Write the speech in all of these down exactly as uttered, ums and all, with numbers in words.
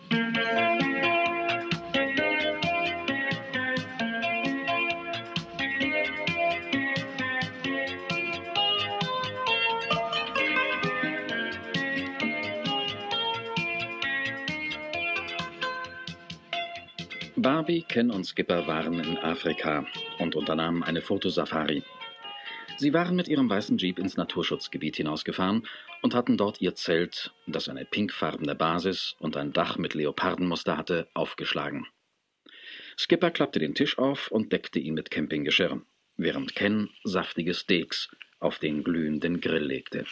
Barbie, Ken und Skipper waren in Afrika und unternahmen eine Fotosafari. Sie waren mit ihrem weißen Jeep ins Naturschutzgebiet hinausgefahren und hatten dort ihr Zelt, das eine pinkfarbene Basis und ein Dach mit Leopardenmuster hatte, aufgeschlagen. Skipper klappte den Tisch auf und deckte ihn mit Campinggeschirr, während Ken saftige Steaks auf den glühenden Grill legte.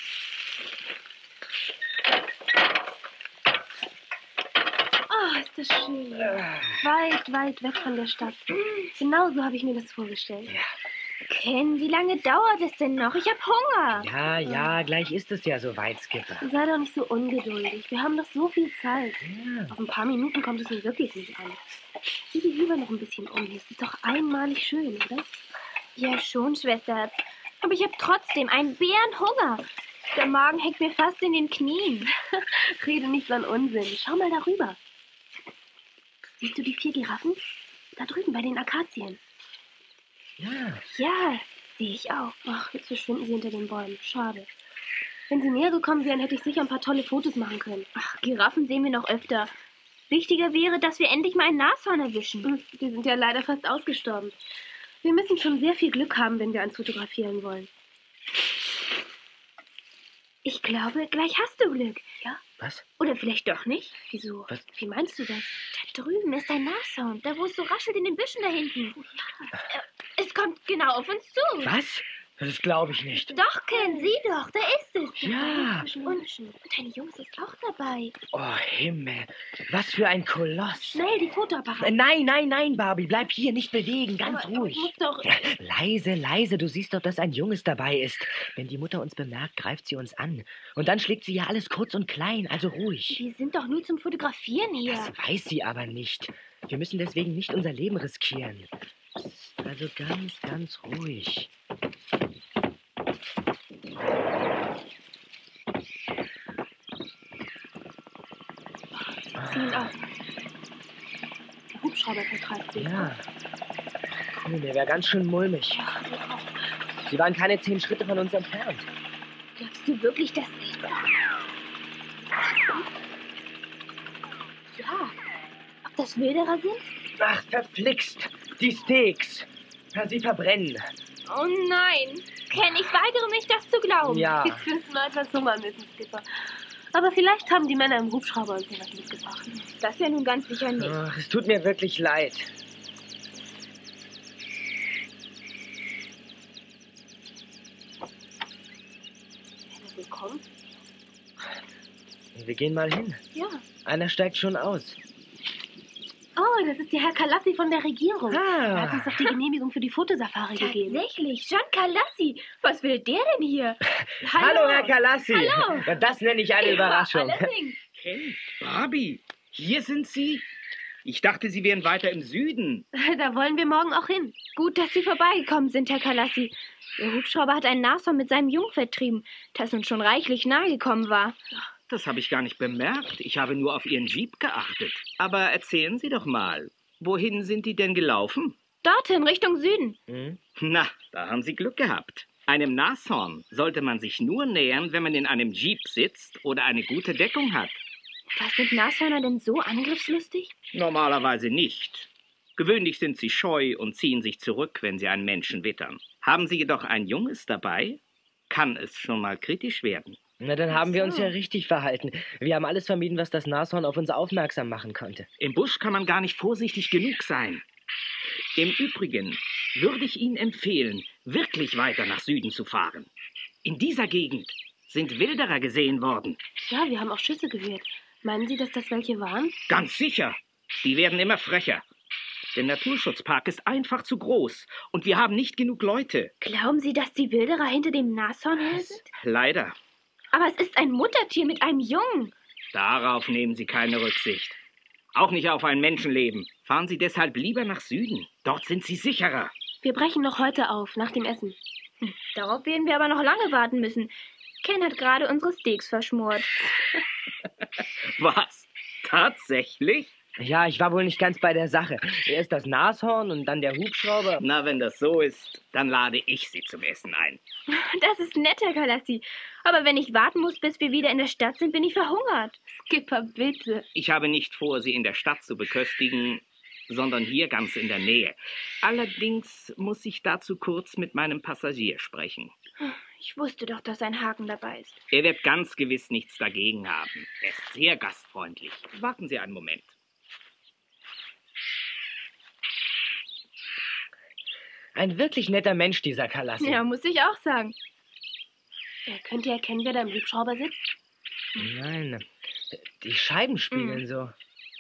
Oh, ist das schön. Weit, weit weg von der Stadt. Genau so habe ich mir das vorgestellt. Ja. Ken, wie lange dauert es denn noch? Ich habe Hunger. Ja, ja, gleich ist es ja soweit, Skipper. Sei doch nicht so ungeduldig. Wir haben doch so viel Zeit. Ja. Auf ein paar Minuten kommt es mir wirklich nicht an. Sieh dich lieber noch ein bisschen um. Es ist doch einmalig schön, oder? Ja, schon, Schwester. Aber ich habe trotzdem einen Bärenhunger. Der Magen hängt mir fast in den Knien. Rede nicht so einen Unsinn. Schau mal darüber. Siehst du die vier Giraffen? Da drüben bei den Akazien. Ja. Ja, sehe ich auch. Ach, jetzt verschwinden sie hinter den Bäumen. Schade. Wenn sie näher gekommen wären, hätte ich sicher ein paar tolle Fotos machen können. Ach, Giraffen sehen wir noch öfter. Wichtiger wäre, dass wir endlich mal ein Nashorn erwischen. Die sind ja leider fast ausgestorben. Wir müssen schon sehr viel Glück haben, wenn wir eins fotografieren wollen. Ich glaube, gleich hast du Glück. Ja? Was? Oder vielleicht doch nicht? Wieso? Was? Wie meinst du das? Da drüben ist ein Nashorn. Da, wo es so raschelt in den Büschen da hinten. Ja. Es kommt genau auf uns zu. Was? Das glaube ich nicht. Doch, Ken, sieh doch, da ist es. Ja. Und, und deine Jungs ist auch dabei. Oh, Himmel. Was für ein Koloss. Schnell, die Fotoapparate. Nein, nein, nein, Barbie. Bleib hier, nicht bewegen. Ganz Aber, ruhig. Aber ich muss doch... Ja, leise, leise. Du siehst doch, dass ein Junges dabei ist. Wenn die Mutter uns bemerkt, greift sie uns an. Und dann schlägt sie ja alles kurz und klein. Also ruhig. Wir sind doch nur zum Fotografieren hier. Das weiß sie aber nicht. Wir müssen deswegen nicht unser Leben riskieren. Also ganz, ganz ruhig. Ziehen auf. Der Hubschrauber vertreibt sie. Ja. Oh, mir wäre ganz schön mulmig. Ja, mir auch. Sie waren keine zehn Schritte von uns entfernt. Glaubst du wirklich, dass sie... Ja. Ob das Wilderer sind? Ach, verflixt. Die Steaks. Ja, sie verbrennen. Oh nein. Ken, ich weigere mich, das zu glauben. Ja. Jetzt müssen wir etwas Hunger müssen, Skipper. Aber vielleicht haben die Männer im Hubschrauber uns ja was mitgebracht. Das ja nun ganz sicher nicht. Ach, es tut mir wirklich leid. Wer das wohl kommt? Wir gehen mal hin. Ja. Einer steigt schon aus. Oh, das ist der Herr Kalassi von der Regierung. Ah. Er hat uns doch die Genehmigung für die Fotosafari gegeben. Tatsächlich, John Kalassi. Was will der denn hier? Hallo, Herr Kalassi. Hallo. Ja, das nenne ich eine Überraschung. Allerdings. Ken, Barbie, hier sind Sie? Ich dachte, Sie wären weiter im Süden. Da wollen wir morgen auch hin. Gut, dass Sie vorbeigekommen sind, Herr Kalassi. Ihr Hubschrauber hat ein Nashorn mit seinem Jungen vertrieben, das uns schon reichlich nahe gekommen war. Das habe ich gar nicht bemerkt. Ich habe nur auf Ihren Jeep geachtet. Aber erzählen Sie doch mal, wohin sind die denn gelaufen? Dorthin, Richtung Süden. Hm? Na, da haben Sie Glück gehabt. Einem Nashorn sollte man sich nur nähern, wenn man in einem Jeep sitzt oder eine gute Deckung hat. Was sind Nashörner denn so angriffslustig? Normalerweise nicht. Gewöhnlich sind sie scheu und ziehen sich zurück, wenn sie einen Menschen wittern. Haben Sie jedoch ein Junges dabei, kann es schon mal kritisch werden. Na, dann haben wir uns ja richtig verhalten. Wir haben alles vermieden, was das Nashorn auf uns aufmerksam machen konnte. Im Busch kann man gar nicht vorsichtig genug sein. Im Übrigen würde ich Ihnen empfehlen, wirklich weiter nach Süden zu fahren. In dieser Gegend sind Wilderer gesehen worden. Ja, wir haben auch Schüsse gehört. Meinen Sie, dass das welche waren? Ganz sicher. Die werden immer frecher. Der Naturschutzpark ist einfach zu groß und wir haben nicht genug Leute. Glauben Sie, dass die Wilderer hinter dem Nashorn her sind? Leider. Aber es ist ein Muttertier mit einem Jungen. Darauf nehmen Sie keine Rücksicht. Auch nicht auf ein Menschenleben. Fahren Sie deshalb lieber nach Süden. Dort sind Sie sicherer. Wir brechen noch heute auf, nach dem Essen. Hm, darauf werden wir aber noch lange warten müssen. Ken hat gerade unsere Steaks verschmort. Was? Tatsächlich? Ja, ich war wohl nicht ganz bei der Sache. Erst das Nashorn und dann der Hubschrauber. Na, wenn das so ist, dann lade ich Sie zum Essen ein. Das ist nett, Herr Kalassi. Aber wenn ich warten muss, bis wir wieder in der Stadt sind, bin ich verhungert. Skipper, bitte. Ich habe nicht vor, Sie in der Stadt zu beköstigen, sondern hier ganz in der Nähe. Allerdings muss ich dazu kurz mit meinem Passagier sprechen. Ich wusste doch, dass ein Haken dabei ist. Er wird ganz gewiss nichts dagegen haben. Er ist sehr gastfreundlich. Warten Sie einen Moment. Ein wirklich netter Mensch, dieser Kalassi. Ja, muss ich auch sagen. Äh, könnt ihr erkennen, wer da im Hubschrauber sitzt? Nein, die Scheiben spiegeln Mhm. so.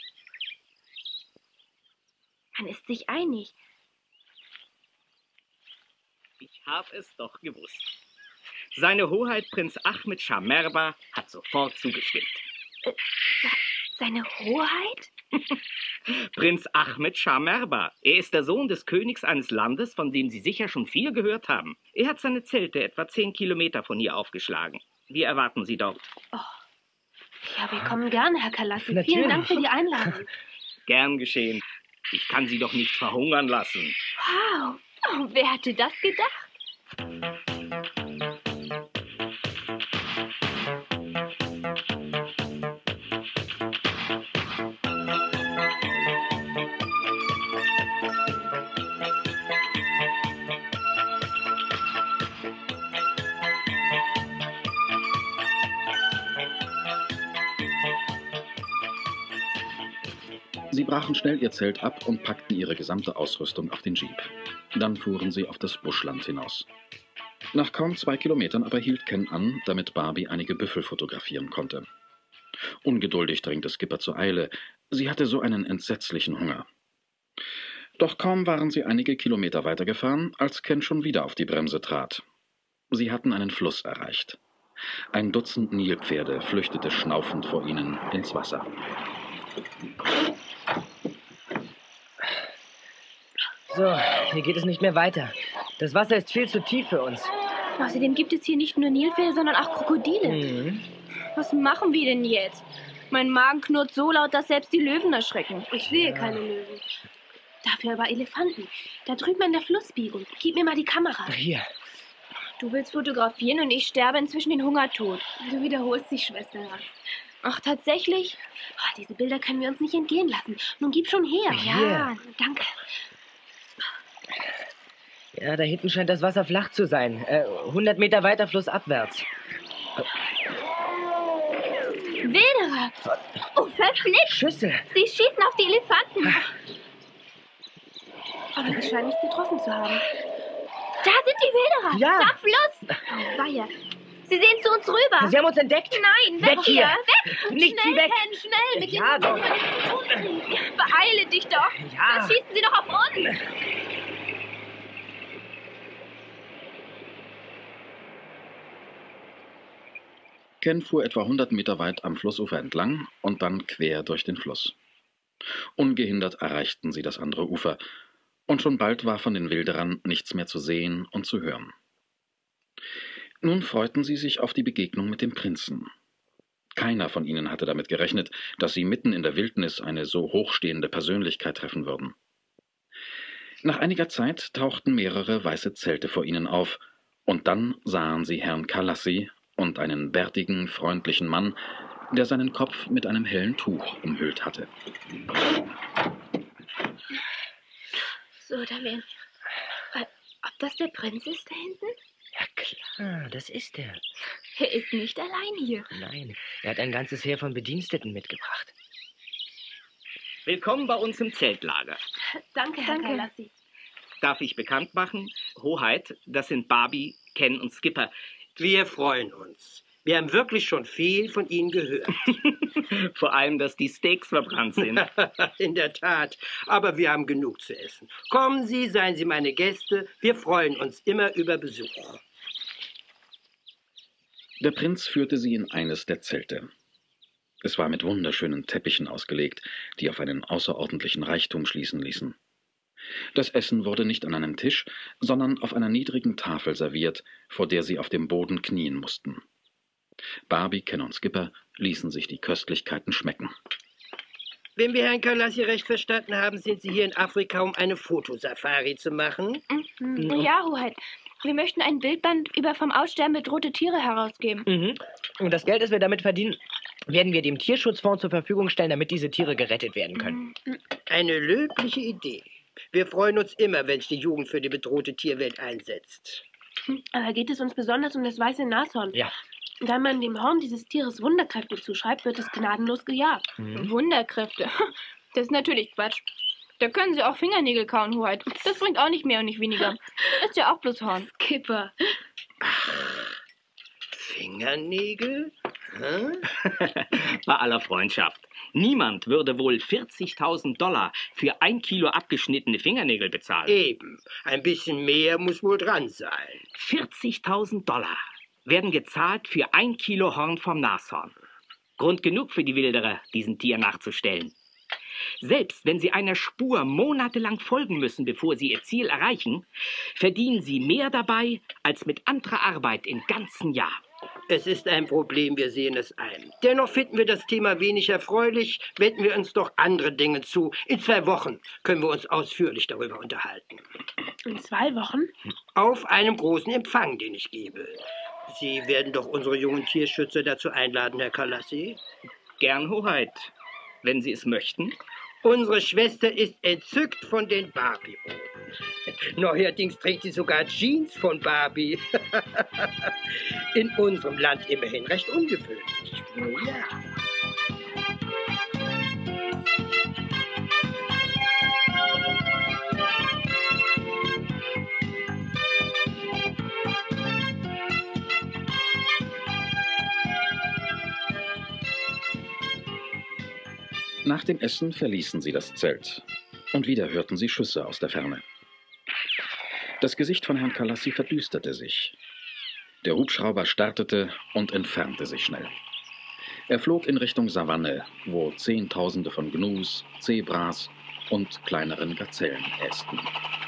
Man ist sich einig. Ich habe es doch gewusst. Seine Hoheit Prinz Ahmed Schah Merba hat sofort zugestimmt. Seine Hoheit? Prinz Ahmed Schah Merba. Er ist der Sohn des Königs eines Landes, von dem Sie sicher schon viel gehört haben. Er hat seine Zelte etwa zehn Kilometer von hier aufgeschlagen. Wir erwarten Sie dort. Ja, wir kommen gerne, Herr Kalassi. Natürlich. Vielen Dank für die Einladung. Gern geschehen. Ich kann Sie doch nicht verhungern lassen. Wow. Oh, wer hätte das gedacht? Sie brachen schnell ihr Zelt ab und packten ihre gesamte Ausrüstung auf den Jeep. Dann fuhren sie auf das Buschland hinaus. Nach kaum zwei Kilometern aber hielt Ken an, damit Barbie einige Büffel fotografieren konnte. Ungeduldig drängte Skipper zur Eile. Sie hatte so einen entsetzlichen Hunger. Doch kaum waren sie einige Kilometer weitergefahren, als Ken schon wieder auf die Bremse trat. Sie hatten einen Fluss erreicht. Ein Dutzend Nilpferde flüchtete schnaufend vor ihnen ins Wasser. So, hier geht es nicht mehr weiter. Das Wasser ist viel zu tief für uns. Außerdem gibt es hier nicht nur Nilpferde, sondern auch Krokodile. Mhm. Was machen wir denn jetzt? Mein Magen knurrt so laut, dass selbst die Löwen erschrecken. Ich sehe keine Löwen. Dafür aber Elefanten. Da drüben an der Flussbiegung. Gib mir mal die Kamera. Hier. Du willst fotografieren und ich sterbe inzwischen den Hungertod. Du wiederholst dich, Schwester. Ach, tatsächlich? Oh, diese Bilder können wir uns nicht entgehen lassen. Nun gib schon her. Ja, danke. Ja, da hinten scheint das Wasser flach zu sein. Äh, hundert Meter weiter flussabwärts. Wilderer! Oh, verflixt! Schüsse. Sie schießen auf die Elefanten. Aber die scheinen nicht getroffen zu haben. Da sind die Wilderer! Ja. Da Fluss! Oh, weia. Sie sehen zu uns rüber! Sie haben uns entdeckt. Nein, weg, Weg hier! hier. Weg! Nicht schnell, Sie weg. Ken, schnell! Mit Ja, den doch. Hunden können wir nichts tun. Beeile dich doch! Ja. Dann schießen sie doch auf uns! Ken fuhr etwa hundert Meter weit am Flussufer entlang und dann quer durch den Fluss. Ungehindert erreichten sie das andere Ufer, und schon bald war von den Wilderern nichts mehr zu sehen und zu hören. Nun freuten sie sich auf die Begegnung mit dem Prinzen. Keiner von ihnen hatte damit gerechnet, dass sie mitten in der Wildnis eine so hochstehende Persönlichkeit treffen würden. Nach einiger Zeit tauchten mehrere weiße Zelte vor ihnen auf, und dann sahen sie Herrn Kalassi und einen bärtigen, freundlichen Mann, der seinen Kopf mit einem hellen Tuch umhüllt hatte. So, da wären wir. Äh, Ob das der Prinz ist da hinten? Ja klar, das ist er. Er ist nicht allein hier. Nein, er hat ein ganzes Heer von Bediensteten mitgebracht. Willkommen bei uns im Zeltlager. Danke, Herr Danke. Kalassi. Darf ich bekannt machen? Hoheit, das sind Barbie, Ken und Skipper. Wir freuen uns. Wir haben wirklich schon viel von Ihnen gehört. Vor allem, dass die Steaks verbrannt sind. In der Tat. Aber wir haben genug zu essen. Kommen Sie, seien Sie meine Gäste. Wir freuen uns immer über Besuch. Der Prinz führte sie in eines der Zelte. Es war mit wunderschönen Teppichen ausgelegt, die auf einen außerordentlichen Reichtum schließen ließen. Das Essen wurde nicht an einem Tisch, sondern auf einer niedrigen Tafel serviert, vor der sie auf dem Boden knien mussten. Barbie, Ken und Skipper ließen sich die Köstlichkeiten schmecken. Wenn wir Herrn Kalassi recht verstanden haben, sind Sie hier in Afrika, um eine Fotosafari zu machen? Mhm. Ja, Hoheit. Wir möchten ein Bildband über vom Aussterben bedrohte Tiere herausgeben. Mhm. Und das Geld, das wir damit verdienen, werden wir dem Tierschutzfonds zur Verfügung stellen, damit diese Tiere gerettet werden können. Eine löbliche Idee. Wir freuen uns immer, wenn sich die Jugend für die bedrohte Tierwelt einsetzt. Aber geht es uns besonders um das weiße Nashorn? Ja. Da man dem Horn dieses Tieres Wunderkräfte zuschreibt, wird es gnadenlos gejagt. Mhm. Wunderkräfte. Das ist natürlich Quatsch. Da können Sie auch Fingernägel kauen, Hoheit. Das bringt auch nicht mehr und nicht weniger. Ist ja auch bloß Horn. Skipper. Fingernägel? Hä? Bei aller Freundschaft. Niemand würde wohl vierzigtausend Dollar für ein Kilo abgeschnittene Fingernägel bezahlen. Eben. Ein bisschen mehr muss wohl dran sein. vierzigtausend Dollar werden gezahlt für ein Kilo Horn vom Nashorn. Grund genug für die Wilderer, diesen Tier nachzustellen. Selbst wenn sie einer Spur monatelang folgen müssen, bevor sie ihr Ziel erreichen, verdienen sie mehr dabei als mit anderer Arbeit im ganzen Jahr. Es ist ein Problem, wir sehen es ein. Dennoch finden wir das Thema wenig erfreulich, wenden wir uns doch andere Dinge zu. In zwei Wochen können wir uns ausführlich darüber unterhalten. In zwei Wochen? Auf einem großen Empfang, den ich gebe. Sie werden doch unsere jungen Tierschützer dazu einladen, Herr Kalassi? Gern, Hoheit, wenn Sie es möchten. Unsere Schwester ist entzückt von den Barbie-Roben. Neuerdings trägt sie sogar Jeans von Barbie. In unserem Land immerhin recht ungewöhnlich. Oh ja. Nach dem Essen verließen sie das Zelt. Und wieder hörten sie Schüsse aus der Ferne. Das Gesicht von Herrn Kalassi verdüsterte sich. Der Hubschrauber startete und entfernte sich schnell. Er flog in Richtung Savanne, wo Zehntausende von Gnus, Zebras und kleineren Gazellen ästen.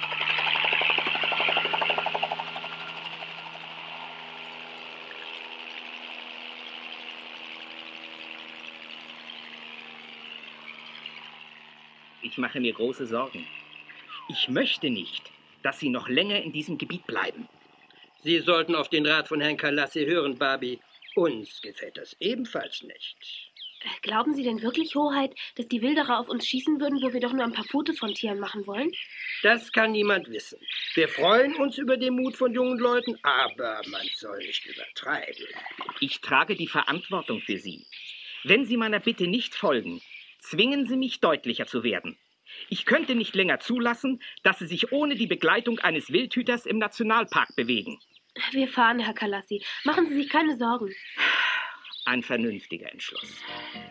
Ich mache mir große Sorgen. Ich möchte nicht, dass Sie noch länger in diesem Gebiet bleiben. Sie sollten auf den Rat von Herrn Kalassi hören, Barbie. Uns gefällt das ebenfalls nicht. Glauben Sie denn wirklich, Hoheit, dass die Wilderer auf uns schießen würden, wo wir doch nur ein paar Fotos von Tieren machen wollen? Das kann niemand wissen. Wir freuen uns über den Mut von jungen Leuten, aber man soll nicht übertreiben. Ich trage die Verantwortung für Sie. Wenn Sie meiner Bitte nicht folgen, zwingen Sie mich, deutlicher zu werden. Ich könnte nicht länger zulassen, dass Sie sich ohne die Begleitung eines Wildhüters im Nationalpark bewegen. Wir fahren, Herr Kalassi. Machen Sie sich keine Sorgen. Ein vernünftiger Entschluss.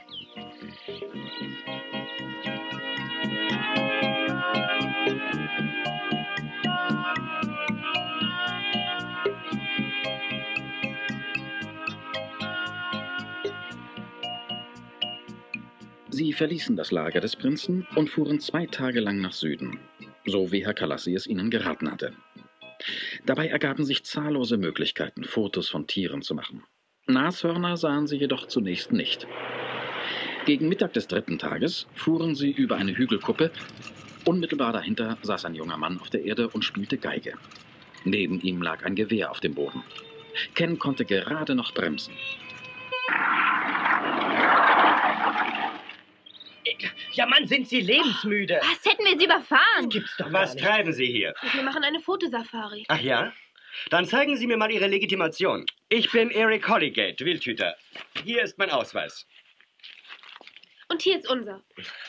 Sie verließen das Lager des Prinzen und fuhren zwei Tage lang nach Süden, so wie Herr Kalassi es ihnen geraten hatte. Dabei ergaben sich zahllose Möglichkeiten, Fotos von Tieren zu machen. Nashörner sahen sie jedoch zunächst nicht. Gegen Mittag des dritten Tages fuhren sie über eine Hügelkuppe. Unmittelbar dahinter saß ein junger Mann auf der Erde und spielte Geige. Neben ihm lag ein Gewehr auf dem Boden. Ken konnte gerade noch bremsen. Ja, Mann, sind Sie lebensmüde? Was, hätten wir sie überfahren? Gibt's doch Was gar nicht. treiben Sie hier? Wir machen eine Fotosafari. Ach ja? Dann zeigen Sie mir mal Ihre Legitimation. Ich bin Eric Hollygate, Wildhüter. Hier ist mein Ausweis. Und hier ist unser.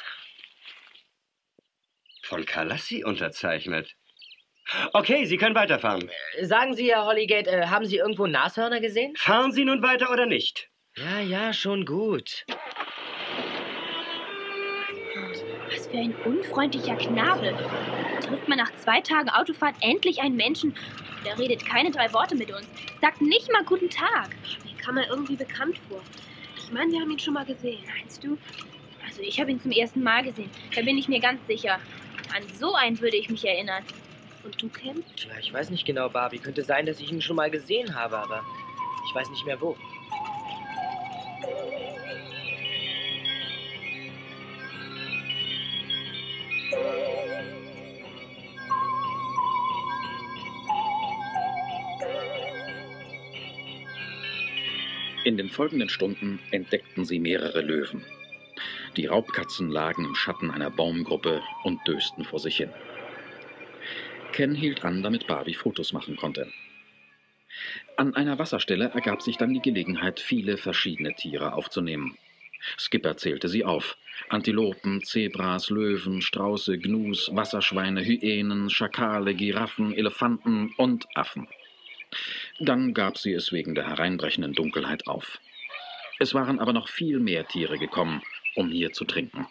Von Kalassi unterzeichnet. Okay, Sie können weiterfahren. Sagen Sie, Herr Hollygate, äh, haben Sie irgendwo Nashörner gesehen? Fahren Sie nun weiter oder nicht? Ja, ja, schon gut. Was für ein unfreundlicher Knabe. Trifft man nach zwei Tagen Autofahrt endlich einen Menschen, der redet keine drei Worte mit uns, sagt nicht mal guten Tag. Mir kam er irgendwie bekannt vor. Ich meine, wir haben ihn schon mal gesehen. Meinst du? Also ich habe ihn zum ersten Mal gesehen, da bin ich mir ganz sicher. An so einen würde ich mich erinnern. Und du, Ken? Tja, ich weiß nicht genau, Barbie. Könnte sein, dass ich ihn schon mal gesehen habe, aber ich weiß nicht mehr wo. In den folgenden Stunden entdeckten sie mehrere Löwen. Die Raubkatzen lagen im Schatten einer Baumgruppe und dösten vor sich hin. Ken hielt an, damit Barbie Fotos machen konnte. An einer Wasserstelle ergab sich dann die Gelegenheit, viele verschiedene Tiere aufzunehmen. Skipper zählte sie auf. Antilopen, Zebras, Löwen, Strauße, Gnus, Wasserschweine, Hyänen, Schakale, Giraffen, Elefanten und Affen. Dann gab sie es wegen der hereinbrechenden Dunkelheit auf. Es waren aber noch viel mehr Tiere gekommen, um hier zu trinken.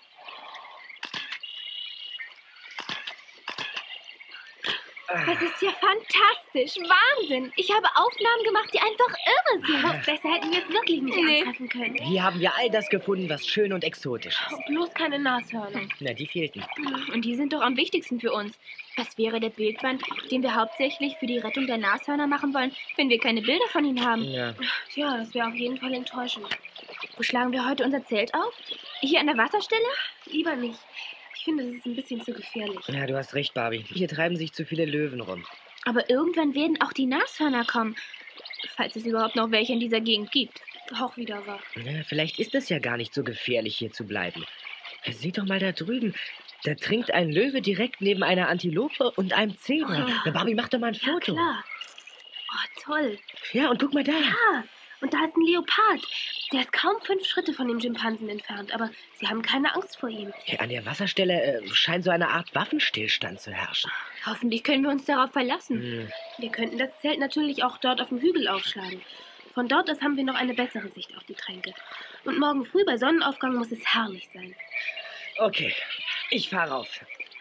Das ist ja fantastisch. Wahnsinn. Ich habe Aufnahmen gemacht, die einfach irre sind. Noch besser hätten wir es wirklich nicht Nee. antreffen können. Hier haben wir all das gefunden, was schön und exotisch ist. Bloß keine Nashörner. Na, die fehlten. Und die sind doch am wichtigsten für uns. Was wäre der Bildband, den wir hauptsächlich für die Rettung der Nashörner machen wollen, wenn wir keine Bilder von ihnen haben? Ja. Tja, das wäre auf jeden Fall enttäuschend. Wo schlagen wir heute unser Zelt auf? Hier an der Wasserstelle? Lieber nicht. Ich finde, das ist ein bisschen zu gefährlich. Ja, du hast recht, Barbie. Hier treiben sich zu viele Löwen rum. Aber irgendwann werden auch die Nashörner kommen. Falls es überhaupt noch welche in dieser Gegend gibt. Auch wieder wahr. Ja, vielleicht ist es ja gar nicht so gefährlich, hier zu bleiben. Sieh doch mal da drüben. Da trinkt ein Löwe direkt neben einer Antilope und einem Zebra. Oh. Na, Barbie, mach doch mal ein Ja, Foto. klar. Oh, toll. Ja, und guck mal da. Ah, und da ist ein Leopard. Der ist kaum fünf Schritte von dem Schimpansen entfernt, aber sie haben keine Angst vor ihm. Ja, an der Wasserstelle äh, scheint so eine Art Waffenstillstand zu herrschen. Hoffentlich können wir uns darauf verlassen. Hm. Wir könnten das Zelt natürlich auch dort auf dem Hügel aufschlagen. Von dort aus haben wir noch eine bessere Sicht auf die Tränke. Und morgen früh bei Sonnenaufgang muss es herrlich sein. Okay, ich fahre rauf.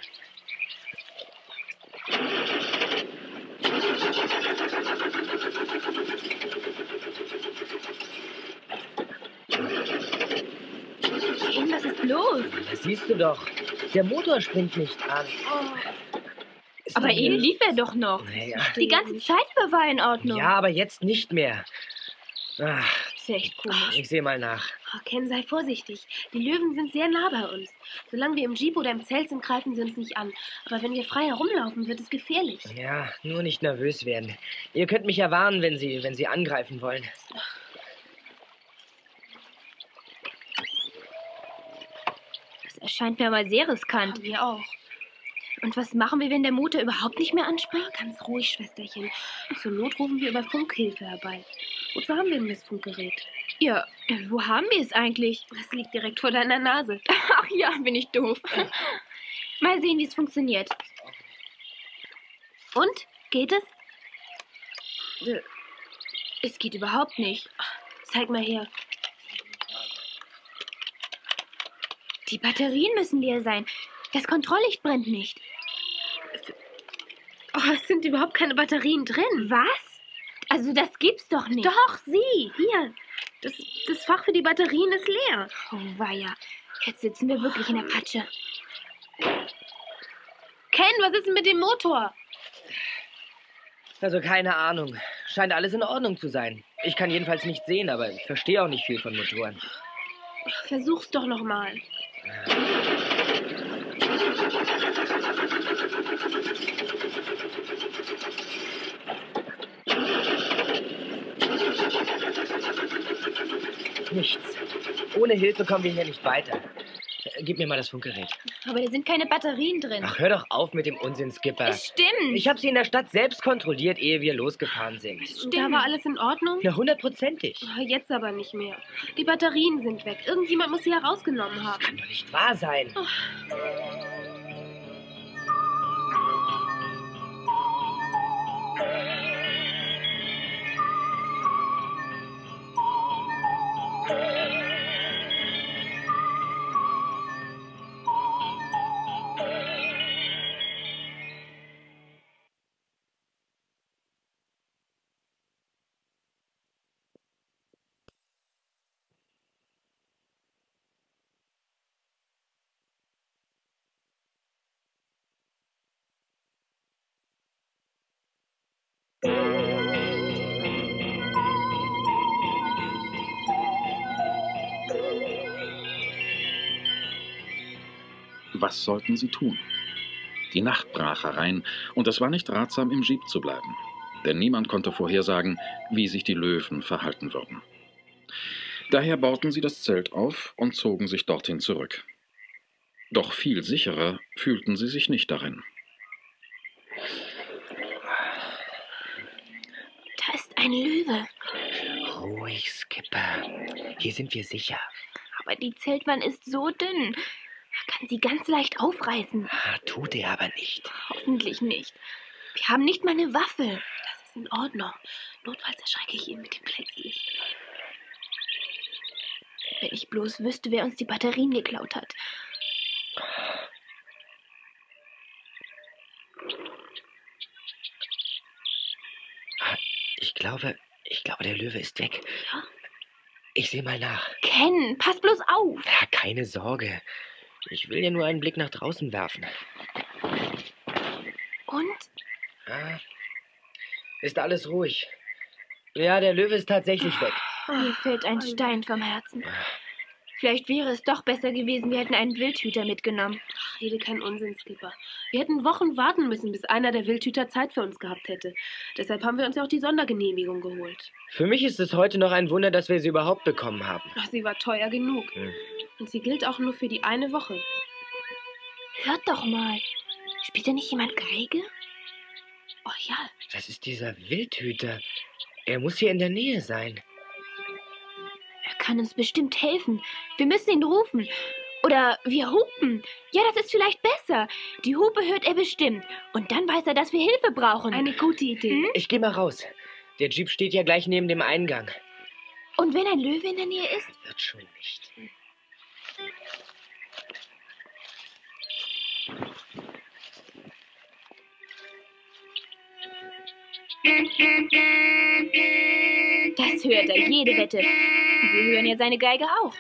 Ken, was ist los? Das siehst du doch. Der Motor springt nicht an. Ist Aber doch eben blöd. lief er doch noch. Naja. Die ganze Zeit über war er in Ordnung. Ja, aber jetzt nicht mehr. Ach, Ist ja echt komisch. ich sehe mal nach. Oh, Ken, sei vorsichtig. Die Löwen sind sehr nah bei uns. Solange wir im Jeep oder im Zelt sind, greifen sie uns nicht an. Aber wenn wir frei herumlaufen, wird es gefährlich. Ja, nur nicht nervös werden. Ihr könnt mich ja warnen, wenn Sie, wenn Sie angreifen wollen. Das erscheint mir aber sehr riskant. Wir auch. Und was machen wir, wenn der Motor überhaupt nicht mehr anspringt? Ganz ruhig, Schwesterchen. Zur Not rufen wir über Funkhilfe herbei. Wozu haben wir denn das Funkgerät? Ja, wo haben wir es eigentlich? Das liegt direkt vor deiner Nase. Ach ja, bin ich doof. Mal sehen, wie es funktioniert. Und? Geht es? Äh, Es geht überhaupt nicht. Zeig mal her. Die Batterien müssen leer sein. Das Kontrolllicht brennt nicht. Oh, es sind überhaupt keine Batterien drin. Was? Also das gibt's doch nicht. Doch, sieh. Hier. Das, das Fach für die Batterien ist leer. Oh weia. Jetzt sitzen wir wirklich in der Patsche. Ken, was ist denn mit dem Motor? Also keine Ahnung. Scheint alles in Ordnung zu sein. Ich kann jedenfalls nicht sehen, aber ich verstehe auch nicht viel von Motoren. Versuch's doch noch mal. Nichts. Ohne Hilfe kommen wir hier nicht weiter. Äh, Gib mir mal das Funkgerät. Aber da sind keine Batterien drin. Ach, hör doch auf mit dem Unsinn, Skipper. Es stimmt. Ich habe sie in der Stadt selbst kontrolliert, ehe wir losgefahren sind. Und da war alles in Ordnung? Ja, hundertprozentig. Oh, jetzt aber nicht mehr. Die Batterien sind weg. Irgendjemand muss sie herausgenommen haben. Kann doch nicht wahr sein. Was sollten sie tun? Die Nacht brach herein, und es war nicht ratsam, im Jeep zu bleiben. Denn niemand konnte vorhersagen, wie sich die Löwen verhalten würden. Daher bauten sie das Zelt auf und zogen sich dorthin zurück. Doch viel sicherer fühlten sie sich nicht darin. Da ist ein Löwe. Ruhig, Skipper. Hier sind wir sicher. Aber die Zeltwand ist so dünn. Er kann sie ganz leicht aufreißen. Ah, tut er aber nicht. Hoffentlich nicht. Wir haben nicht mal eine Waffe. Das ist in Ordnung. Notfalls erschrecke ich ihn mit dem Blitzlicht. Wenn ich bloß wüsste, wer uns die Batterien geklaut hat. Ich glaube, ich glaube, der Löwe ist weg. Ja? Ich sehe mal nach. Ken, pass bloß auf. Ja, keine Sorge. Ich will ja nur einen Blick nach draußen werfen. Und? Ah, ist alles ruhig. Ja, der Löwe ist tatsächlich weg. Mir fällt ein Stein vom Herzen. Vielleicht wäre es doch besser gewesen, wir hätten einen Wildhüter mitgenommen. Ach, rede keinen Unsinn, Skipper. Wir hätten Wochen warten müssen, bis einer der Wildhüter Zeit für uns gehabt hätte. Deshalb haben wir uns ja auch die Sondergenehmigung geholt. Für mich ist es heute noch ein Wunder, dass wir sie überhaupt bekommen haben. Ach, sie war teuer genug. Hm. Und sie gilt auch nur für die eine Woche. Hört doch mal. Spielt da nicht jemand Geige? Oh ja. Das ist dieser Wildhüter. Er muss hier in der Nähe sein. Er kann uns bestimmt helfen. Wir müssen ihn rufen. Oder wir hupen. Ja, das ist vielleicht besser. Die Hupe hört er bestimmt. Und dann weiß er, dass wir Hilfe brauchen. Eine gute Idee. Hm? Ich gehe mal raus. Der Jeep steht ja gleich neben dem Eingang. Und wenn ein Löwe in der Nähe ist? Wird schon nicht. Das hört er, jede Wette. Wir hören ja seine Geige auch.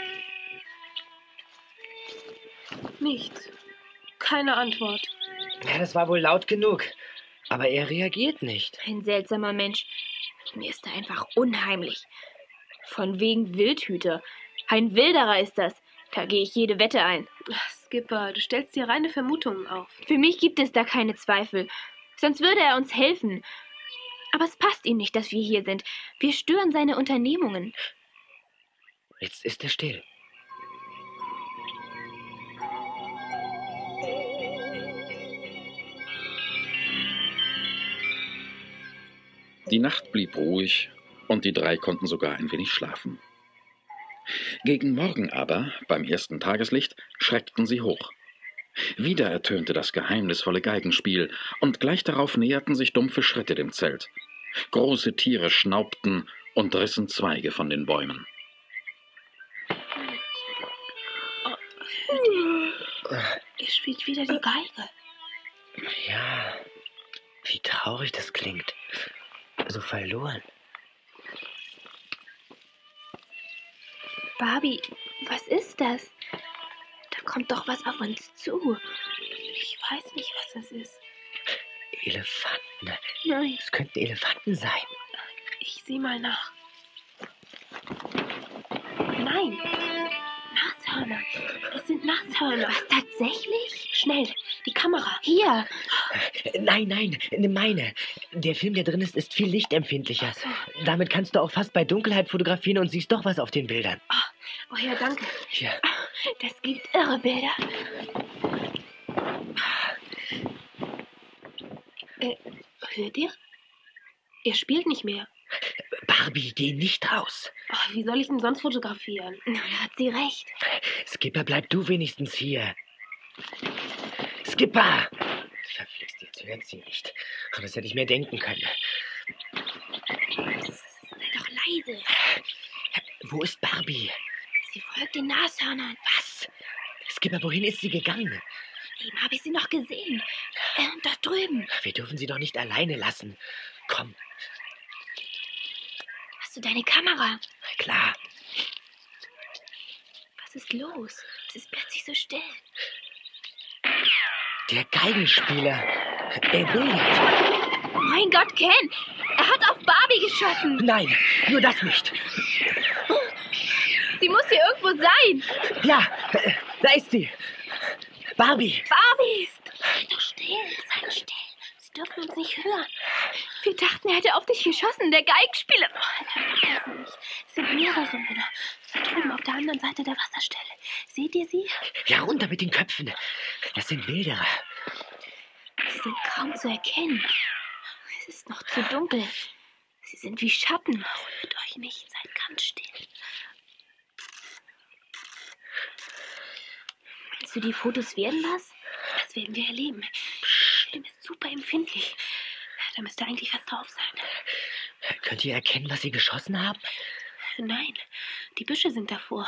Nichts. Keine Antwort. Ja, das war wohl laut genug. Aber er reagiert nicht. Ein seltsamer Mensch. Mir ist er einfach unheimlich. Von wegen Wildhüter. Ein Wilderer ist das. Da gehe ich jede Wette ein. Ach, Skipper, du stellst dir reine Vermutungen auf. Für mich gibt es da keine Zweifel. Sonst würde er uns helfen. Aber es passt ihm nicht, dass wir hier sind. Wir stören seine Unternehmungen. Jetzt ist er still. Die Nacht blieb ruhig und die drei konnten sogar ein wenig schlafen. Gegen Morgen aber, beim ersten Tageslicht, schreckten sie hoch. Wieder ertönte das geheimnisvolle Geigenspiel und gleich darauf näherten sich dumpfe Schritte dem Zelt. Große Tiere schnaubten und rissen Zweige von den Bäumen. Er spielt wieder die Geige. Ja, wie traurig das klingt. So verloren. Barbie, was ist das? Da kommt doch was auf uns zu. Ich weiß nicht, was das ist. Elefanten. Nein. Es könnten Elefanten sein. Ich sehe mal nach. Nein. Nashörner. Es sind Nashörner. Was, tatsächlich? Schnell, die Kamera. Hier. Nein, nein, nimm meine. Der Film, der drin ist, ist viel lichtempfindlicher. So. Damit kannst du auch fast bei Dunkelheit fotografieren und siehst doch was auf den Bildern. Oh ja, danke. Hier. Das gibt irre Bilder. Äh, hört ihr? Er spielt nicht mehr. Barbie, geh nicht raus. Ach, wie soll ich ihn sonst fotografieren? Na, da hat sie recht. Skipper, bleib du wenigstens hier. Skipper! Verflixt, jetzt hört sie nicht. Und das hätte ich mir denken können. Sei doch leise. Wo ist Barbie? Sie folgt den Nashörnern. Was? Skipper, wohin ist sie gegangen? Eben habe ich sie noch gesehen. Äh, dort drüben. Wir dürfen sie doch nicht alleine lassen. Komm, Hast du deine Kamera? klar. Was ist los? Es ist plötzlich so still. Der Geigenspieler. Er will. Mein Gott, Ken! Er hat auf Barbie geschossen. Nein, nur das nicht. Sie muss hier irgendwo sein. Ja, äh, da ist sie. Barbie. Barbie ist... Sei doch still, sei doch still. Sie dürfen uns nicht hören. Wir dachten, er hätte auf dich geschossen, der Geigenspieler. Oh, nicht. Es sind mehrere Männer. Da drüben auf der anderen Seite der Wasserstelle. Seht ihr sie? Ja, runter mit den Köpfen. Das sind Wilderer. Sie sind kaum zu erkennen. Es ist noch zu dunkel. Sie sind wie Schatten. Rührt euch nicht, seid ganz still. Meinst du, die Fotos werden was? Das werden wir erleben. Die Stimme ist super empfindlich. Da müsste eigentlich was drauf sein. Könnt ihr erkennen, was sie geschossen haben? Nein, die Büsche sind davor.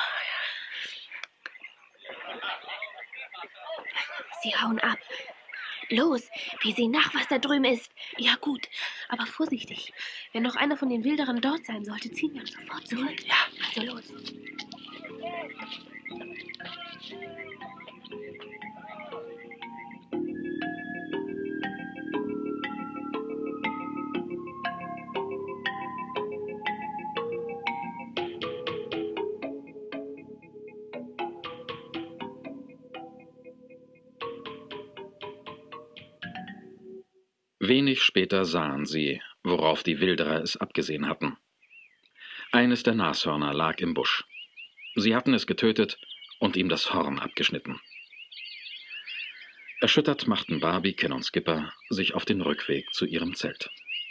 Sie hauen ab. Los, wir sehen nach, was da drüben ist. Ja gut, aber vorsichtig. Wenn noch einer von den Wilderern dort sein sollte, ziehen wir uns sofort zurück. Ja, also los. Wenig später sahen sie, worauf die Wilderer es abgesehen hatten. Eines der Nashörner lag im Busch. Sie hatten es getötet und ihm das Horn abgeschnitten. Erschüttert machten Barbie, Ken und Skipper sich auf den Rückweg zu ihrem Zelt.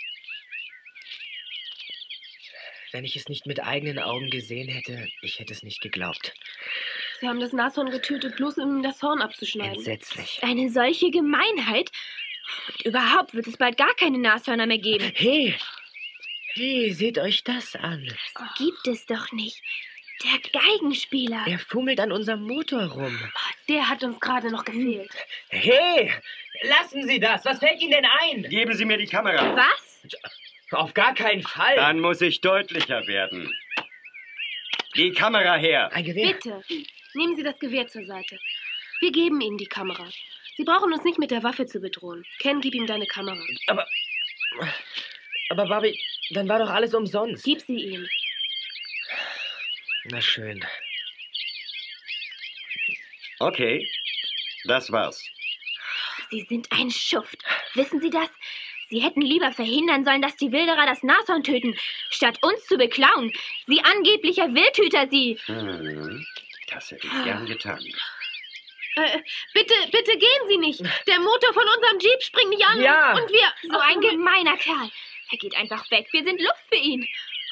Wenn ich es nicht mit eigenen Augen gesehen hätte, ich hätte es nicht geglaubt. Sie haben das Nashorn getötet, bloß um ihm das Horn abzuschneiden. Entsetzlich. Eine solche Gemeinheit? Und überhaupt wird es bald gar keine Nashörner mehr geben. Hey, hey, seht euch das an. Das gibt es doch nicht. Der Geigenspieler. Er fummelt an unserem Motor rum. Der hat uns gerade noch gefehlt. Hey, lassen Sie das. Was fällt Ihnen denn ein? Geben Sie mir die Kamera. Was? Auf gar keinen Fall. Dann muss ich deutlicher werden. Die Kamera her. Ein Gewehr. Bitte, nehmen Sie das Gewehr zur Seite. Wir geben Ihnen die Kamera. Sie brauchen uns nicht mit der Waffe zu bedrohen. Ken, gib ihm deine Kamera. Aber, aber Barbie, dann war doch alles umsonst. Gib sie ihm. Na schön. Okay, das war's. Sie sind ein Schuft. Wissen Sie das? Sie hätten lieber verhindern sollen, dass die Wilderer das Nashorn töten, statt uns zu beklauen. Sie angeblicher Wildhüter, Sie. Hm, das hätte ich gern getan. Äh, bitte, bitte gehen Sie nicht. Der Motor von unserem Jeep springt nicht an. Ja. Und wir... So ein gemeiner Kerl. Er geht einfach weg. Wir sind Luft für ihn.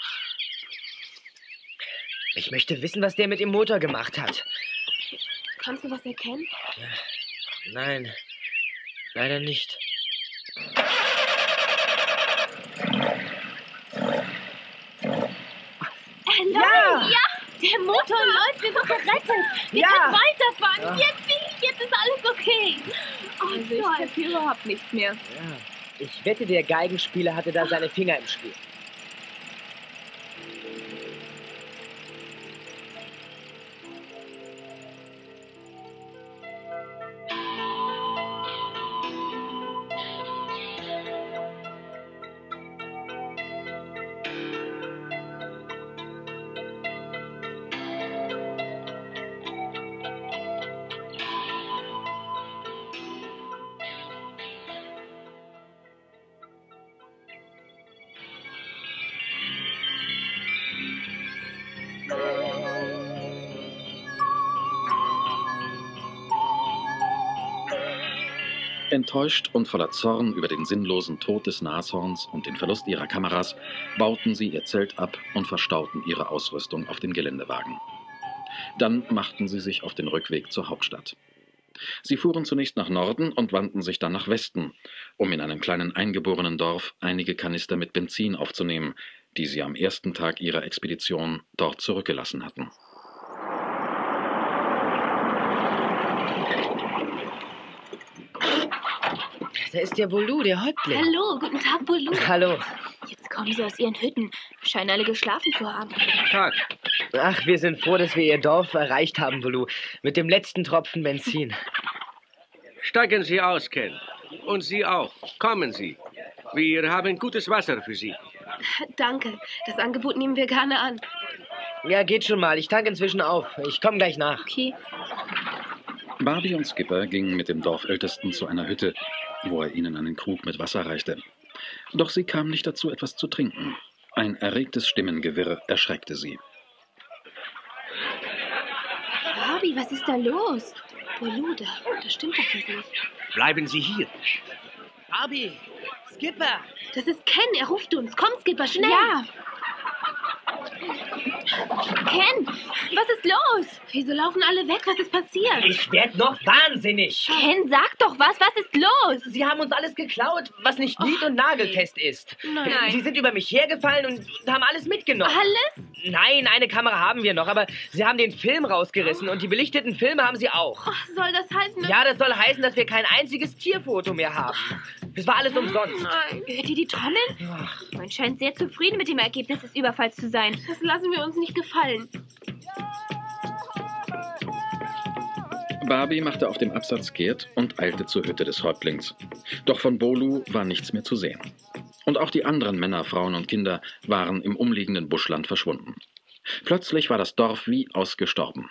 Ich möchte wissen, was der mit dem Motor gemacht hat. Kannst du was erkennen? Nein, leider nicht. Er läuft. Ja. Der Motor läuft. Wir sind gerettet. Wir Ja. können weiterfahren. Ja. Jetzt, jetzt ist alles okay. Oh, Also ich toll. kapiere überhaupt nichts mehr. Ja, ich wette, der Geigenspieler hatte da seine Finger im Spiel. Enttäuscht und voller Zorn über den sinnlosen Tod des Nashorns und den Verlust ihrer Kameras, bauten sie ihr Zelt ab und verstauten ihre Ausrüstung auf den Geländewagen. Dann machten sie sich auf den Rückweg zur Hauptstadt. Sie fuhren zunächst nach Norden und wandten sich dann nach Westen, um in einem kleinen eingeborenen Dorf einige Kanister mit Benzin aufzunehmen, die sie am ersten Tag ihrer Expedition dort zurückgelassen hatten. Da ist der Bolu, der Häuptling. Hallo, guten Tag, Bolu. Hallo. Jetzt kommen sie aus ihren Hütten. Scheinen alle geschlafen zu haben. Tag. Ach, wir sind froh, dass wir Ihr Dorf erreicht haben, Bolu. Mit dem letzten Tropfen Benzin. Steigen Sie aus, Ken. Und Sie auch. Kommen Sie. Wir haben gutes Wasser für Sie. Danke, das Angebot nehmen wir gerne an. Ja, geht schon mal. Ich tanke inzwischen auf. Ich komme gleich nach. Okay. Barbie und Skipper gingen mit dem Dorfältesten zu einer Hütte, wo er ihnen einen Krug mit Wasser reichte. Doch sie kamen nicht dazu, etwas zu trinken. Ein erregtes Stimmengewirr erschreckte sie. Barbie, was ist da los? Bolu, da, da stimmt doch was nicht. Bleiben Sie hier. Barbie! Skipper! Das ist Ken, er ruft uns. Komm, Skipper, schnell. Ja. Ken, was ist los? Wieso laufen alle weg? Was ist passiert? Ich werd noch wahnsinnig! Ken, sag doch was. Was ist los? Sie haben uns alles geklaut, was nicht nied- und nagelfest ist. Nein. Sie sind über mich hergefallen und haben alles mitgenommen. Alles? Nein, eine Kamera haben wir noch, aber Sie haben den Film rausgerissen und die belichteten Filme haben Sie auch. Ach, soll das heißen, dass... Ja, das soll heißen, dass wir kein einziges Tierfoto mehr haben. Es war alles umsonst. Nein, Hört ihr die Trommeln? Man scheint sehr zufrieden mit dem Ergebnis des Überfalls zu sein. das lassen wir uns nicht gefallen. Barbie machte auf dem Absatz kehrt und eilte zur Hütte des Häuptlings. Doch von Bolu war nichts mehr zu sehen. Und auch die anderen Männer, Frauen und Kinder waren im umliegenden Buschland verschwunden. Plötzlich war das Dorf wie ausgestorben.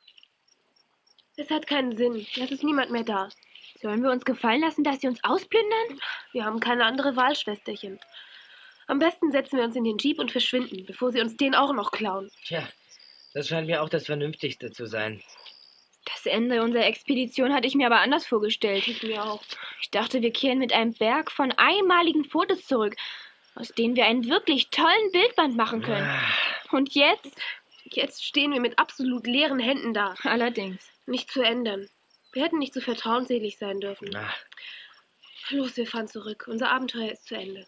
Es hat keinen Sinn. Es ist niemand mehr da. Sollen wir uns gefallen lassen, dass sie uns ausplündern? Wir haben keine andere Wahl, Schwesterchen. Am besten setzen wir uns in den Jeep und verschwinden, bevor sie uns den auch noch klauen. Tja, das scheint mir auch das Vernünftigste zu sein. Das Ende unserer Expedition hatte ich mir aber anders vorgestellt. Ich mir auch. Ich dachte, wir kehren mit einem Berg von einmaligen Fotos zurück, aus denen wir einen wirklich tollen Bildband machen können. Und jetzt? Jetzt stehen wir mit absolut leeren Händen da. Allerdings. Nicht zu ändern. Wir hätten nicht so vertrauenselig sein dürfen. Ach. Los, wir fahren zurück. Unser Abenteuer ist zu Ende.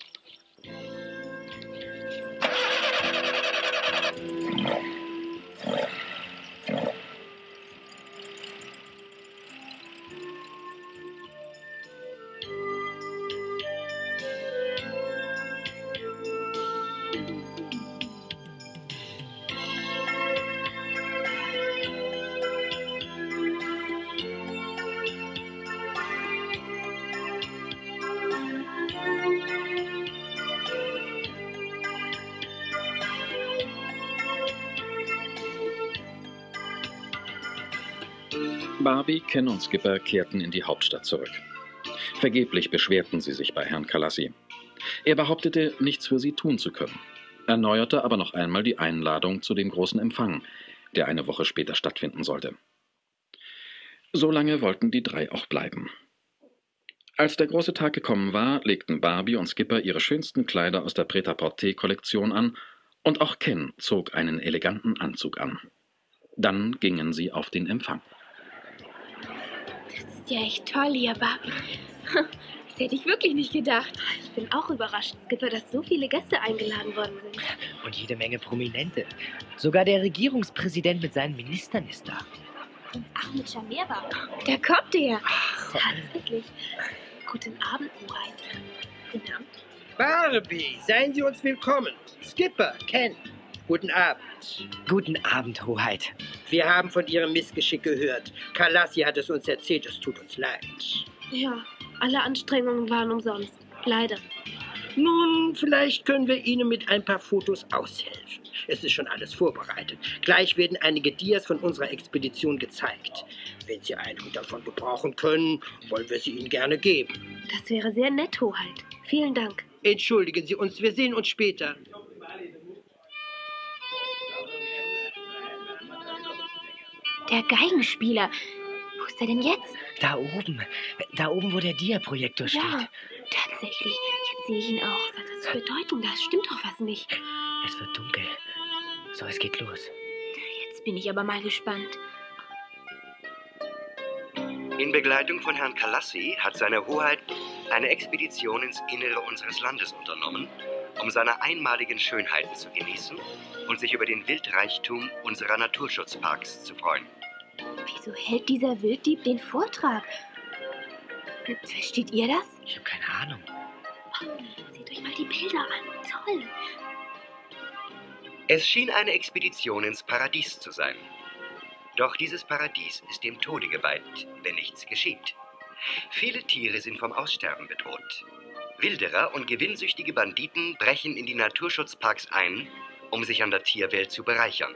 Barbie, Ken und Skipper kehrten in die Hauptstadt zurück. Vergeblich beschwerten sie sich bei Herrn Kalassi. Er behauptete, nichts für sie tun zu können, erneuerte aber noch einmal die Einladung zu dem großen Empfang, der eine Woche später stattfinden sollte. So lange wollten die drei auch bleiben. Als der große Tag gekommen war, legten Barbie und Skipper ihre schönsten Kleider aus der Prêt-à-porter-Kollektion an und auch Ken zog einen eleganten Anzug an. Dann gingen sie auf den Empfang. Das ist ja echt toll hier, Barbie. Das hätte ich wirklich nicht gedacht. Ich bin auch überrascht, Skipper, dass so viele Gäste eingeladen worden sind. Und jede Menge Prominente. Sogar der Regierungspräsident mit seinen Ministern ist da. Und Ahmed Shamera. Da kommt er. Tatsächlich. Guten Abend, Hoheit. Guten Abend. Barbie, seien Sie uns willkommen. Skipper, Ken, guten Abend. Guten Abend, Hoheit. Wir haben von Ihrem Missgeschick gehört. Kalassi hat es uns erzählt, es tut uns leid. Ja, alle Anstrengungen waren umsonst. Leider. Nun, vielleicht können wir Ihnen mit ein paar Fotos aushelfen. Es ist schon alles vorbereitet. Gleich werden einige Dias von unserer Expedition gezeigt. Wenn Sie einige davon gebrauchen können, wollen wir sie Ihnen gerne geben. Das wäre sehr nett, Hoheit. Vielen Dank. Entschuldigen Sie uns, wir sehen uns später. Der Geigenspieler. Wo ist er denn jetzt? Da oben. Da oben, wo der Dia-Projektor steht. Ja, tatsächlich. Jetzt sehe ich ihn auch. Was hat das zu bedeuten? Da stimmt doch was nicht. Es wird dunkel. So, es geht los. Jetzt bin ich aber mal gespannt. In Begleitung von Herrn Kalassi hat seine Hoheit eine Expedition ins Innere unseres Landes unternommen, um seine einmaligen Schönheiten zu genießen und sich über den Wildreichtum unserer Naturschutzparks zu freuen. Wieso hält dieser Wilddieb den Vortrag? Versteht ihr das? Ich habe keine Ahnung. Seht euch mal die Bilder an. Toll. Es schien eine Expedition ins Paradies zu sein. Doch dieses Paradies ist dem Tode geweiht, wenn nichts geschieht. Viele Tiere sind vom Aussterben bedroht. Wilderer und gewinnsüchtige Banditen brechen in die Naturschutzparks ein, um sich an der Tierwelt zu bereichern.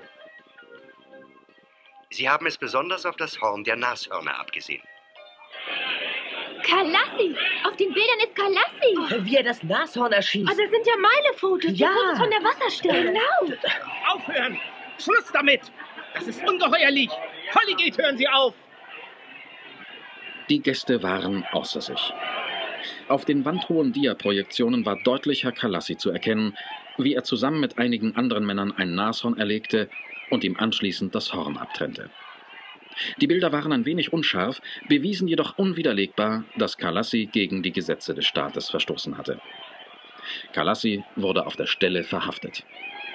Sie haben es besonders auf das Horn der Nashörner abgesehen. Kalassi! Auf den Bildern ist Kalassi! Wie er das Nashorn erschießt. Oh, das sind ja meine Fotos. Die Ja. Fotos von der Wasserstelle. Genau. Aufhören! Schluss damit! Das ist ungeheuerlich! Holligate, hören Sie auf! Die Gäste waren außer sich. Auf den wandhohen Dia-Projektionen war deutlich Herr Kalassi zu erkennen, wie er zusammen mit einigen anderen Männern ein Nashorn erlegte und ihm anschließend das Horn abtrennte. Die Bilder waren ein wenig unscharf, bewiesen jedoch unwiderlegbar, dass Kalassi gegen die Gesetze des Staates verstoßen hatte. Kalassi wurde auf der Stelle verhaftet.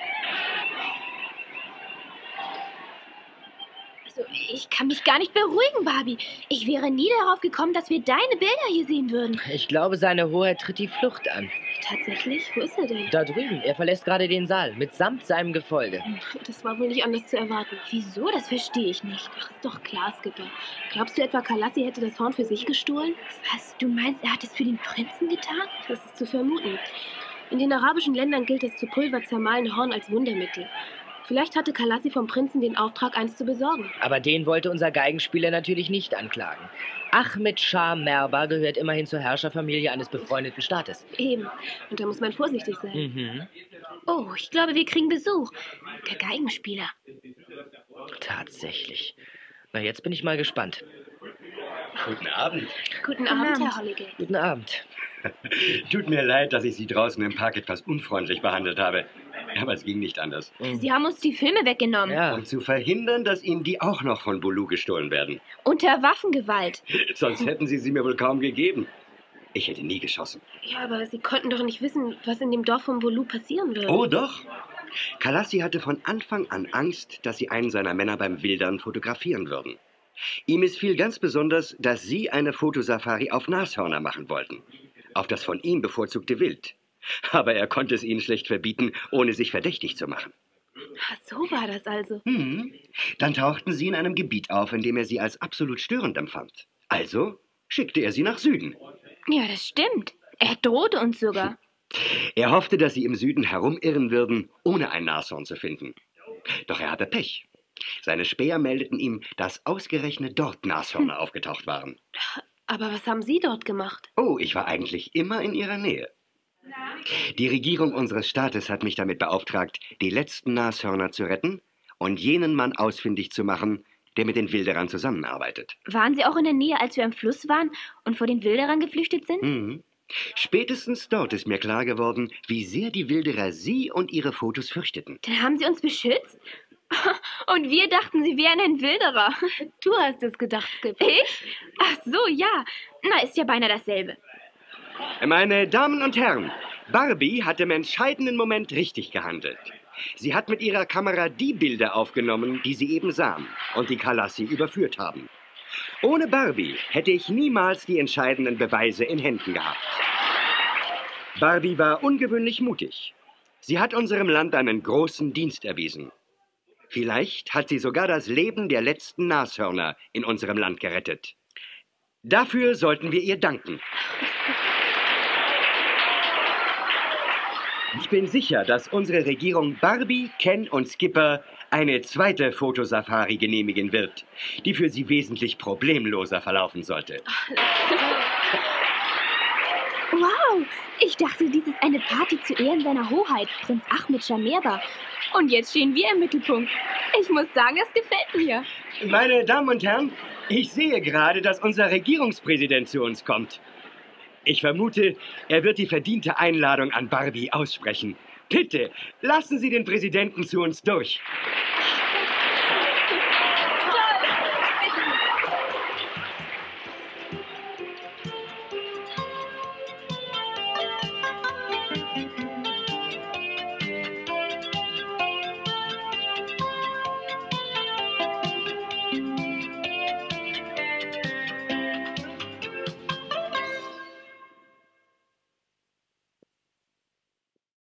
Also, ich kann mich gar nicht beruhigen, Barbie. Ich wäre nie darauf gekommen, dass wir deine Bilder hier sehen würden. Ich glaube, seine Hoheit tritt die Flucht an. Tatsächlich? Wo ist er denn? Da drüben, er verlässt gerade den Saal, mitsamt seinem Gefolge. Das war wohl nicht anders zu erwarten. Wieso? Das verstehe ich nicht. Ach, ist doch klar, Skipper. Glaubst du etwa, Kalassi hätte das Horn für sich gestohlen? Was? Du meinst, er hat es für den Prinzen getan? Das ist zu vermuten. In den arabischen Ländern gilt das zu Pulver zermahlene Horn als Wundermittel. Vielleicht hatte Kalassi vom Prinzen den Auftrag, eins zu besorgen. Aber den wollte unser Geigenspieler natürlich nicht anklagen. Ahmed Shah Merba gehört immerhin zur Herrscherfamilie eines befreundeten Staates. Eben. Und da muss man vorsichtig sein. Mhm. Oh, ich glaube, wir kriegen Besuch. Der Geigenspieler. Tatsächlich. Na, jetzt bin ich mal gespannt. Guten Abend. Guten, Guten Abend, Abend. Herr Holligate. Guten Abend. Tut mir leid, dass ich Sie draußen im Park etwas unfreundlich behandelt habe. Aber es ging nicht anders. Sie haben uns die Filme weggenommen. Ja. Um zu verhindern, dass Ihnen die auch noch von Bulu gestohlen werden. Unter Waffengewalt. Sonst hätten Sie sie mir wohl kaum gegeben. Ich hätte nie geschossen. Ja, aber Sie konnten doch nicht wissen, was in dem Dorf von Bolu passieren würde. Oh doch. Kalassi hatte von Anfang an Angst, dass Sie einen seiner Männer beim Wildern fotografieren würden. Ihm missfiel ganz besonders, dass Sie eine Fotosafari auf Nashörner machen wollten. Auf das von ihm bevorzugte Wild. Aber er konnte es ihnen schlecht verbieten, ohne sich verdächtig zu machen. Ach, so war das also. Hm. Dann tauchten sie in einem Gebiet auf, in dem er sie als absolut störend empfand. Also schickte er sie nach Süden. Ja, das stimmt. Er drohte uns sogar. Er hoffte, dass sie im Süden herumirren würden, ohne ein Nashorn zu finden. Doch er hatte Pech. Seine Späher meldeten ihm, dass ausgerechnet dort Nashörner hm. aufgetaucht waren. Aber was haben Sie dort gemacht? Oh, ich war eigentlich immer in ihrer Nähe. Die Regierung unseres Staates hat mich damit beauftragt, die letzten Nashörner zu retten und jenen Mann ausfindig zu machen, der mit den Wilderern zusammenarbeitet. Waren Sie auch in der Nähe, als wir am Fluss waren und vor den Wilderern geflüchtet sind? Mhm. Spätestens dort ist mir klar geworden, wie sehr die Wilderer Sie und Ihre Fotos fürchteten. Dann haben Sie uns beschützt? Und wir dachten, Sie wären ein Wilderer. Du hast es gedacht, Skipper. Ich? Ach so, ja. Na, ist ja beinahe dasselbe. Meine Damen und Herren, Barbie hat im entscheidenden Moment richtig gehandelt. Sie hat mit ihrer Kamera die Bilder aufgenommen, die Sie eben sahen und die Kalassi überführt haben. Ohne Barbie hätte ich niemals die entscheidenden Beweise in Händen gehabt. Barbie war ungewöhnlich mutig. Sie hat unserem Land einen großen Dienst erwiesen. Vielleicht hat sie sogar das Leben der letzten Nashörner in unserem Land gerettet. Dafür sollten wir ihr danken. Ich bin sicher, dass unsere Regierung Barbie, Ken und Skipper eine zweite Fotosafari genehmigen wird, die für sie wesentlich problemloser verlaufen sollte. Wow, ich dachte, dies ist eine Party zu Ehren seiner Hoheit, Prinz Ahmed Shah Merba. Und jetzt stehen wir im Mittelpunkt. Ich muss sagen, das gefällt mir. Meine Damen und Herren, ich sehe gerade, dass unser Regierungspräsident zu uns kommt. Ich vermute, er wird die verdiente Einladung an Barbie aussprechen. Bitte, lassen Sie den Präsidenten zu uns durch.